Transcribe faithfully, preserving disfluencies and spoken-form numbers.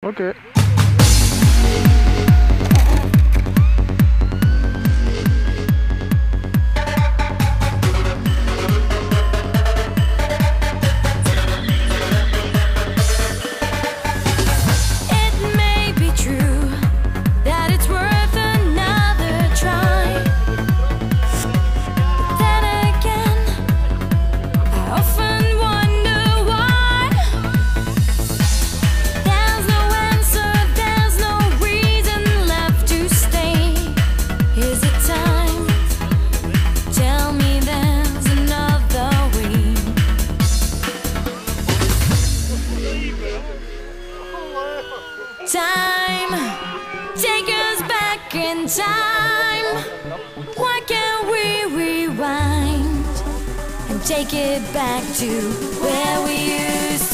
Okay. Time, take us back in time. Why can't we rewind and take it back to where we used to